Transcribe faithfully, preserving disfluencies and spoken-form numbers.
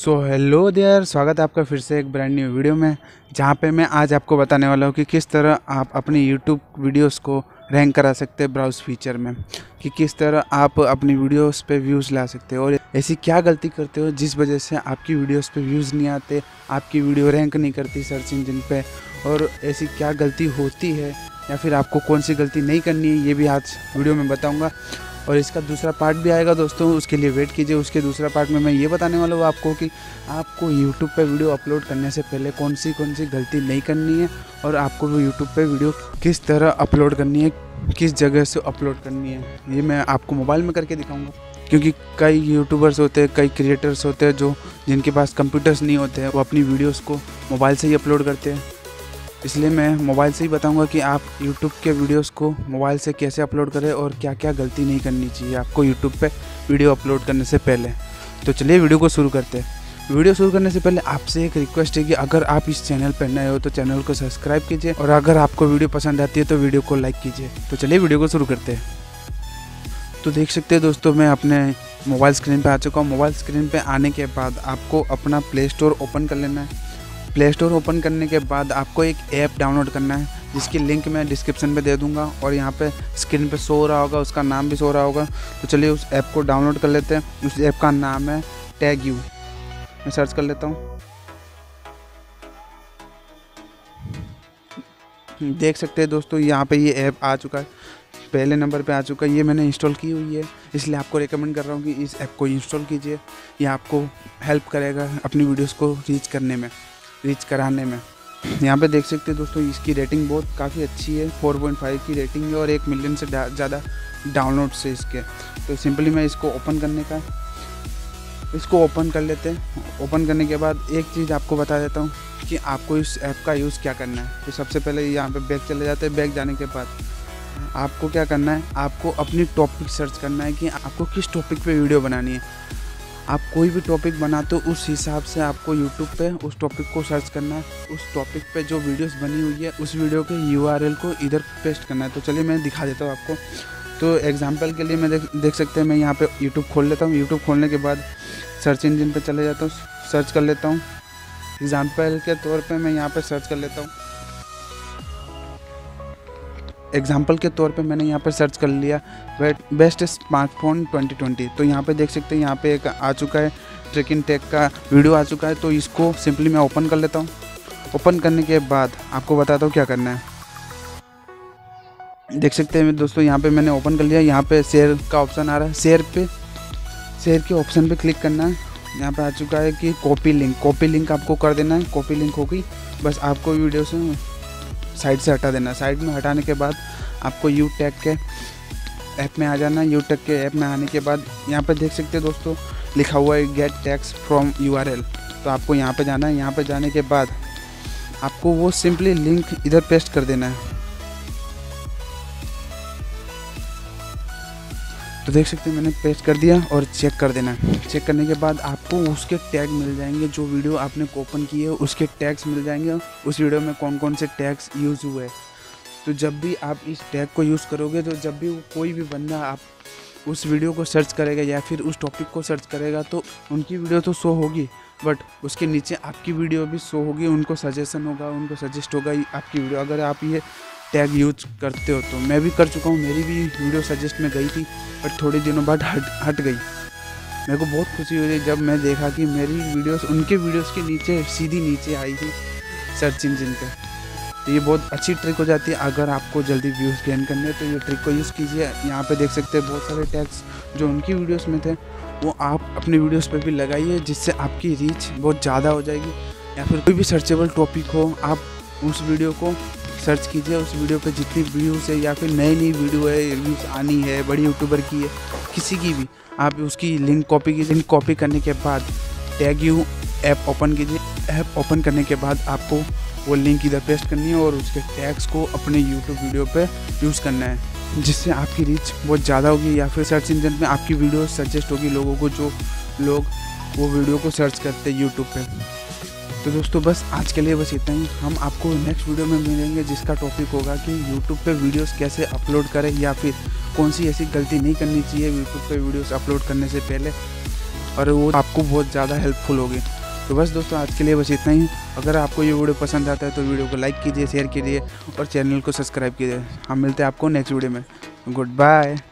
So hello there, स्वागत है आपका फिर से एक ब्रांड न्यू वीडियो में, जहाँ पे मैं आज आपको बताने वाला हूँ कि किस तरह आप अपनी यूट्यूब वीडियोस को रैंक करा सकते हैं ब्राउज फीचर में, कि किस तरह आप अपनी वीडियोस पे व्यूज़ ला सकते हो और ऐसी क्या गलती करते हो जिस वजह से आपकी वीडियोस पे व्यूज़ नहीं आते, आपकी वीडियो रैंक नहीं करती सर्च इंजन पे, और ऐसी क्या गलती होती है या फिर आपको कौन सी गलती नहीं करनी है, ये भी आज वीडियो में बताऊँगा। और इसका दूसरा पार्ट भी आएगा दोस्तों, उसके लिए वेट कीजिए। उसके दूसरा पार्ट में मैं ये बताने वाला हूँ आपको कि आपको यूट्यूब पे वीडियो अपलोड करने से पहले कौन सी कौन सी गलती नहीं करनी है और आपको वो यूट्यूब पे वीडियो किस तरह अपलोड करनी है, किस जगह से अपलोड करनी है, ये मैं आपको मोबाइल में करके दिखाऊँगा। क्योंकि कई यूट्यूबर्स होते हैं, कई क्रिएटर्स होते हैं जो जिनके पास कंप्यूटर्स नहीं होते हैं, वो अपनी वीडियोज़ को मोबाइल से ही अपलोड करते हैं। इसलिए मैं मोबाइल से ही बताऊंगा कि आप YouTube के वीडियोस को मोबाइल से कैसे अपलोड करें और क्या क्या गलती नहीं करनी चाहिए आपको YouTube पे वीडियो अपलोड करने से पहले। तो चलिए वीडियो को शुरू करते हैं। वीडियो शुरू करने से पहले आपसे एक रिक्वेस्ट है कि अगर आप इस चैनल पर नए हो तो चैनल को सब्सक्राइब कीजिए, और अगर आपको वीडियो पसंद आती है तो वीडियो को लाइक कीजिए। तो चलिए वीडियो को शुरू करते हैं। तो देख सकते हैं दोस्तों, मैं अपने मोबाइल स्क्रीन पर आ चुका हूँ। मोबाइल स्क्रीन पर आने के बाद आपको अपना प्ले स्टोर ओपन कर लेना है। प्ले स्टोर ओपन करने के बाद आपको एक ऐप डाउनलोड करना है, जिसकी लिंक मैं डिस्क्रिप्शन में दे दूंगा, और यहाँ पे स्क्रीन पे शो हो रहा होगा, उसका नाम भी शो हो रहा होगा। तो चलिए उस ऐप को डाउनलोड कर लेते हैं। उस ऐप का नाम है टैग यू। मैं सर्च कर लेता हूँ। देख सकते हैं दोस्तों, यहाँ पे ये ऐप आ चुका है, पहले नंबर पे आ चुका है। ये मैंने इंस्टॉल की हुई है, इसलिए आपको रिकमेंड कर रहा हूँ कि इस ऐप को इंस्टॉल कीजिए। ये आपको हेल्प करेगा अपनी वीडियोज़ को रीच करने में, रीच कराने में। यहाँ पे देख सकते हैं दोस्तों, इसकी रेटिंग बहुत काफ़ी अच्छी है, चार पॉइंट पाँच की रेटिंग है और एक मिलियन से ज़्यादा डाउनलोड्स है इसके। तो सिंपली मैं इसको ओपन करने का इसको ओपन कर लेते हैं। ओपन करने के बाद एक चीज़ आपको बता देता हूँ कि आपको इस ऐप का यूज़ क्या करना है। तो सबसे पहले यहाँ पे बैक चले जाते हैं। बैक जाने के बाद आपको क्या करना है, आपको अपनी टॉपिक सर्च करना है कि आपको किस टॉपिक पे वीडियो बनानी है। आप कोई भी टॉपिक बनाते हो उस हिसाब से आपको यूट्यूब पे उस टॉपिक को सर्च करना है। उस टॉपिक पे जो वीडियोस बनी हुई है उस वीडियो के यूआरएल को इधर पेस्ट करना है। तो चलिए मैं दिखा देता हूँ आपको। तो एग्जांपल के लिए मैं देख देख सकते हैं, मैं यहाँ पे यूट्यूब खोल लेता हूँ। यूट्यूब खोलने के बाद सर्च इंजन पे चले जाता हूँ, सर्च कर लेता हूँ। एग्जाम्पल के तौर पर मैं यहाँ पर सर्च कर लेता हूँ एग्जाम्पल के तौर पे मैंने यहाँ पर सर्च कर लिया बेस्ट स्मार्टफोन ट्वेंटी ट्वेंटी। तो यहाँ पे देख सकते हैं, यहाँ पे एक आ चुका है ट्रैकिंग टैग का वीडियो आ चुका है। तो इसको सिंपली मैं ओपन कर लेता हूँ। ओपन करने के बाद आपको बताता हूँ क्या करना है। देख सकते हैं दोस्तों, यहाँ पे मैंने ओपन कर लिया। यहाँ पे शेयर का ऑप्शन आ रहा है, शेयर पे शेयर के ऑप्शन पे क्लिक करना है। यहाँ पे आ चुका है कि कॉपी लिंक कॉपी लिंक आपको कर देना है। कॉपी लिंक हो गई, बस आपको वीडियो से साइड से हटा देना। साइड में हटाने के बाद आपको यू टैग के ऐप में आ जाना। यू टैग के ऐप में आने के बाद यहाँ पे देख सकते हैं दोस्तों, लिखा हुआ है गेट टैग्स फ्रॉम यूआरएल। तो आपको यहाँ पे जाना है। यहाँ पे जाने के बाद आपको वो सिंपली लिंक इधर पेस्ट कर देना है। तो देख सकते हैं मैंने पेस्ट कर दिया और चेक कर देना है। चेक करने के बाद आपको उसके टैग मिल जाएंगे, जो वीडियो आपने ओपन की है उसके टैग्स मिल जाएंगे, उस वीडियो में कौन कौन से टैग्स यूज़ हुए। तो जब भी आप इस टैग को यूज़ करोगे, तो जब भी कोई भी बंदा आप उस वीडियो को सर्च करेगा या फिर उस टॉपिक को सर्च करेगा, तो उनकी वीडियो तो शो होगी, बट उसके नीचे आपकी वीडियो भी शो होगी। उनको सजेशन होगा, उनको सजेस्ट होगा आपकी वीडियो, अगर आप ये टैग यूज करते हो। तो मैं भी कर चुका हूँ, मेरी भी वीडियो सजेस्ट में गई थी, बट थोड़े दिनों बाद हट हट गई। मेरे को बहुत खुशी हुई जब मैं देखा कि मेरी वीडियोस उनके वीडियोस के नीचे सीधी नीचे आई थी सर्च इंजन पे। तो ये बहुत अच्छी ट्रिक हो जाती है। अगर आपको जल्दी व्यूज़ गेन करने हैं तो ये ट्रिक को यूज़ कीजिए। यहाँ पे देख सकते हैं बहुत सारे टैग्स जो उनकी वीडियोस में थे, वो आप अपनी वीडियोस पे भी लगाइए, जिससे आपकी रीच बहुत ज़्यादा हो जाएगी। या फिर कोई भी सर्चेबल टॉपिक हो, आप उस वीडियो को सर्च कीजिए। उस वीडियो पे जितनी व्यूज़ है या फिर नई नई वीडियो है, रिव्यूज़ आनी है, बड़ी यूट्यूबर की है, किसी की भी, आप उसकी लिंक कॉपी कीजिए। लिंक कॉपी करने के बाद टैग यू ऐप ओपन कीजिए। ऐप ओपन करने के बाद आपको वो लिंक इधर पेस्ट करनी है और उसके टैग्स को अपने यूट्यूब वीडियो पे यूज़ करना है, जिससे आपकी रीच बहुत ज़्यादा होगी या फिर सर्च इंजन में आपकी वीडियो सजेस्ट होगी लोगों को, जो लोग वो वीडियो को सर्च करते हैं यूट्यूब पे। तो दोस्तों बस आज के लिए बस इतना ही। हम आपको नेक्स्ट वीडियो में मिलेंगे, जिसका टॉपिक होगा कि यूट्यूब पे वीडियोस कैसे अपलोड करें या फिर कौन सी ऐसी गलती नहीं करनी चाहिए यूट्यूब पे वीडियोस अपलोड करने से पहले। और वो आपको बहुत ज़्यादा हेल्पफुल होगी। तो बस दोस्तों आज के लिए बस इतना ही। अगर आपको ये वीडियो पसंद आता है तो वीडियो को लाइक कीजिए, शेयर कीजिए और चैनल को सब्सक्राइब कीजिए। हम मिलते हैं आपको नेक्स्ट वीडियो में। Good bye.